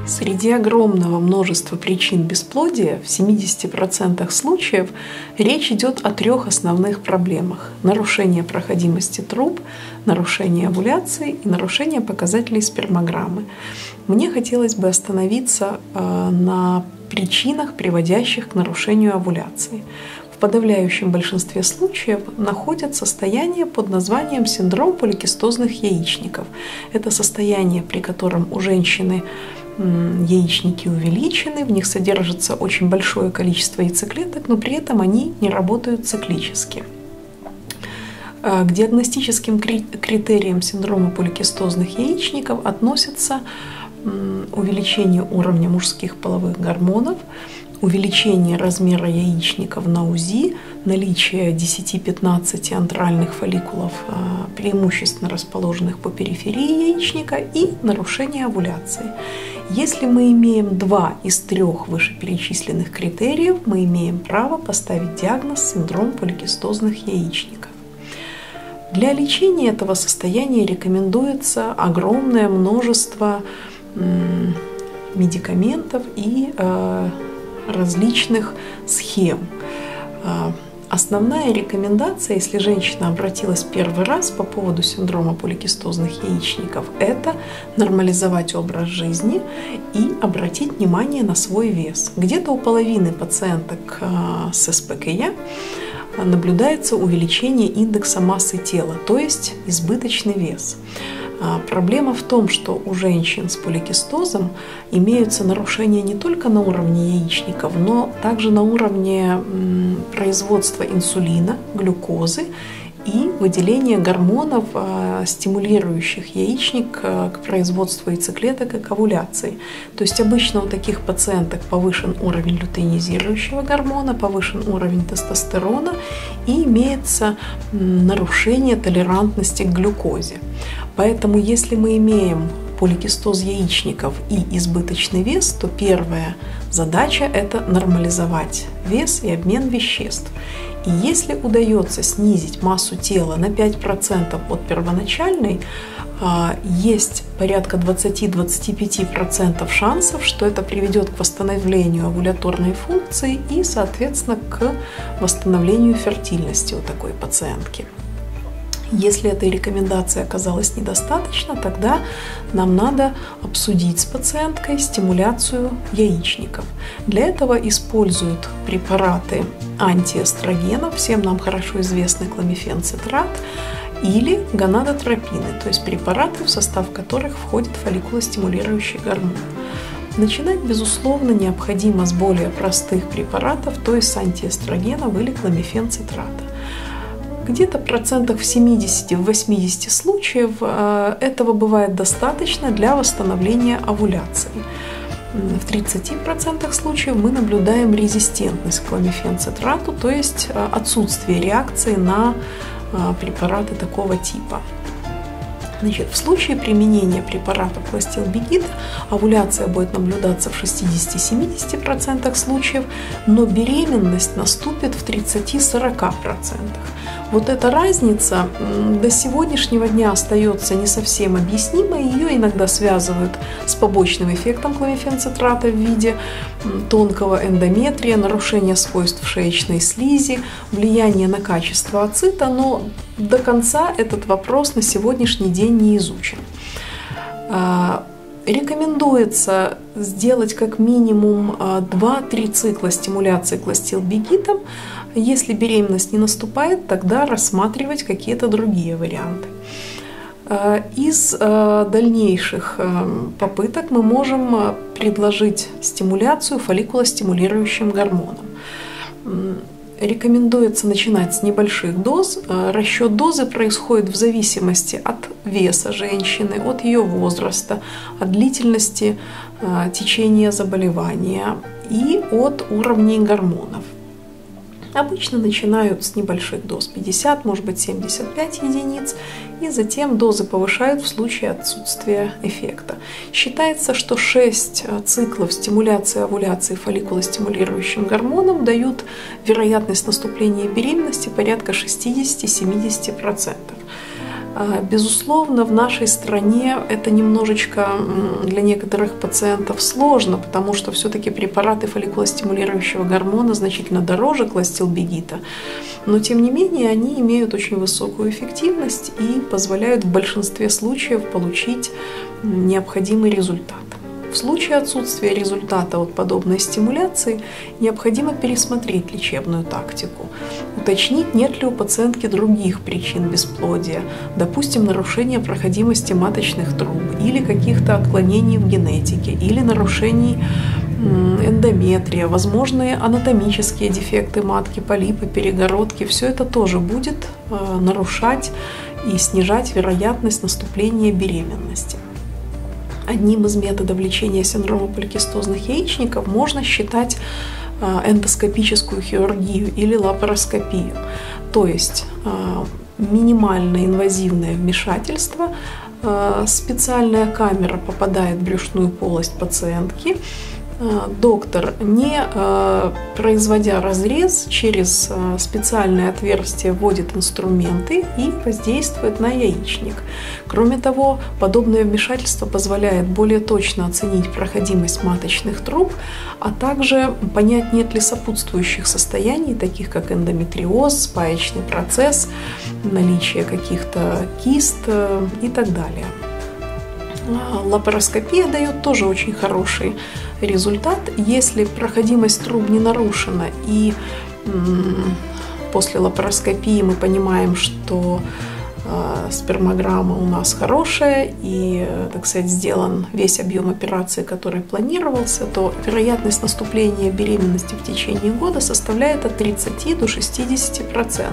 Среди огромного множества причин бесплодия в 70% случаев речь идет о 3 основных проблемах: нарушение проходимости труб, нарушение овуляции и нарушение показателей спермограммы. Мне хотелось бы остановиться на причинах, приводящих к нарушению овуляции. В подавляющем большинстве случаев находят состояние под названием синдром поликистозных яичников. Это состояние, при котором у женщины яичники увеличены, в них содержится очень большое количество яйцеклеток, но при этом они не работают циклически. К диагностическим критериям синдрома поликистозных яичников относятся увеличение уровня мужских половых гормонов, увеличение размера яичников на УЗИ, наличие 10-15 антральных фолликулов, преимущественно расположенных по периферии яичника, и нарушение овуляции. Если мы имеем 2 из 3 вышеперечисленных критериев, мы имеем право поставить диагноз синдром поликистозных яичников. Для лечения этого состояния рекомендуется огромное множество медикаментов и различных схем. Основная рекомендация, если женщина обратилась первый раз по поводу синдрома поликистозных яичников, это нормализовать образ жизни и обратить внимание на свой вес. Где-то у половины пациенток с СПКЯ наблюдается увеличение индекса массы тела, то есть избыточный вес. Проблема в том, что у женщин с поликистозом имеются нарушения не только на уровне яичников, но также на уровне производства инсулина, глюкозы и выделения гормонов, стимулирующих яичник к производству яйцеклеток и к овуляции. То есть обычно у таких пациенток повышен уровень лютеинизирующего гормона, повышен уровень тестостерона и имеется нарушение толерантности к глюкозе. Поэтому если мы имеем поликистоз яичников и избыточный вес, то первая задача – это нормализовать вес и обмен веществ. И если удается снизить массу тела на 5% от первоначальной, есть порядка 20-25% шансов, что это приведет к восстановлению овуляторной функции и, соответственно, к восстановлению фертильности у такой пациентки. Если этой рекомендации оказалось недостаточно, тогда нам надо обсудить с пациенткой стимуляцию яичников. Для этого используют препараты антиэстрогенов, всем нам хорошо известный кломифен-цитрат, или гонадотропины, то есть препараты, в состав которых входит фолликулостимулирующий гормон. Начинать, безусловно, необходимо с более простых препаратов, то есть с антиэстрогенов или кломифен-цитрата. Где-то процентов в 70-80 случаев этого бывает достаточно для восстановления овуляции. В 30% случаев мы наблюдаем резистентность к кломифен-цитрату, то есть отсутствие реакции на препараты такого типа. Значит, в случае применения препарата кластилбегид овуляция будет наблюдаться в 60-70% случаев, но беременность наступит в 30-40%. Вот эта разница до сегодняшнего дня остается не совсем объяснимой. Ее иногда связывают с побочным эффектом кломифен-цитрата в виде тонкого эндометрия, нарушения свойств шеечной слизи, влияние на качество ацита, но до конца этот вопрос на сегодняшний день не изучен. Рекомендуется сделать как минимум 2-3 цикла стимуляции кластилбегидом. Если беременность не наступает, тогда рассматривать какие-то другие варианты. Из дальнейших попыток мы можем предложить стимуляцию фолликулостимулирующим гормоном. Рекомендуется начинать с небольших доз. Расчет дозы происходит в зависимости от веса женщины, от ее возраста, от длительности течения заболевания и от уровней гормонов. Обычно начинают с небольших доз, 50, может быть 75 единиц, и затем дозы повышают в случае отсутствия эффекта. Считается, что 6 циклов стимуляции овуляции фолликулостимулирующим гормоном дают вероятность наступления беременности порядка 60-70%. Безусловно, в нашей стране это немножечко для некоторых пациентов сложно, потому что все-таки препараты фолликулостимулирующего гормона значительно дороже клостелбегида, но тем не менее они имеют очень высокую эффективность и позволяют в большинстве случаев получить необходимый результат. В случае отсутствия результата от подобной стимуляции необходимо пересмотреть лечебную тактику, уточнить, нет ли у пациентки других причин бесплодия, допустим, нарушения проходимости маточных труб или каких-то отклонений в генетике, или нарушений эндометрия, возможные анатомические дефекты матки, полипы, перегородки. Все это тоже будет нарушать и снижать вероятность наступления беременности. Одним из методов лечения синдрома поликистозных яичников можно считать эндоскопическую хирургию или лапароскопию, то есть минимально инвазивное вмешательство. Специальная камера попадает в брюшную полость пациентки. Доктор, не производя разрез, через специальное отверстие вводит инструменты и воздействует на яичник. Кроме того, подобное вмешательство позволяет более точно оценить проходимость маточных труб, а также понять, нет ли сопутствующих состояний, таких как эндометриоз, спаечный процесс, наличие каких-то кист и так далее. Лапароскопия дает тоже очень хороший результат, если проходимость труб не нарушена, и после лапароскопии мы понимаем, что спермограмма у нас хорошая и, так сказать, сделан весь объем операции, который планировался, то вероятность наступления беременности в течение года составляет от 30 до 60%,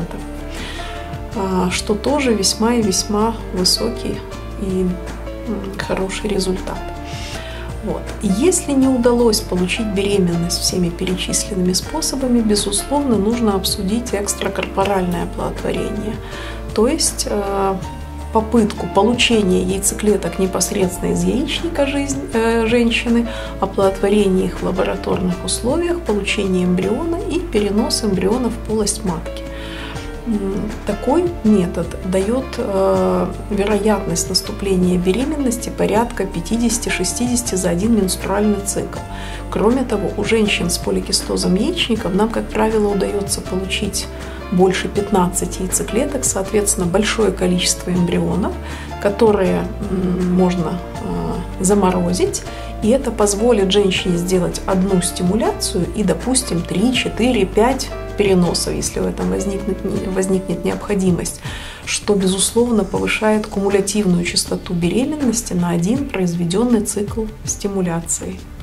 что тоже весьма и весьма высокий и хороший результат. Вот. Если не удалось получить беременность всеми перечисленными способами, безусловно, нужно обсудить экстракорпоральное оплодотворение, то есть попытку получения яйцеклеток непосредственно из яичника женщины, оплодотворение их в лабораторных условиях, получение эмбриона и перенос эмбриона в полость матки. Такой метод дает вероятность наступления беременности порядка 50-60 за один менструальный цикл. Кроме того, у женщин с поликистозом яичников нам, как правило, удается получить больше 15 яйцеклеток, соответственно, большое количество эмбрионов, которые можно заморозить, и это позволит женщине сделать одну стимуляцию и, допустим, 3, 4, 5 переносов, если в этом возникнет необходимость, что, безусловно, повышает кумулятивную частоту беременности на один произведенный цикл стимуляции.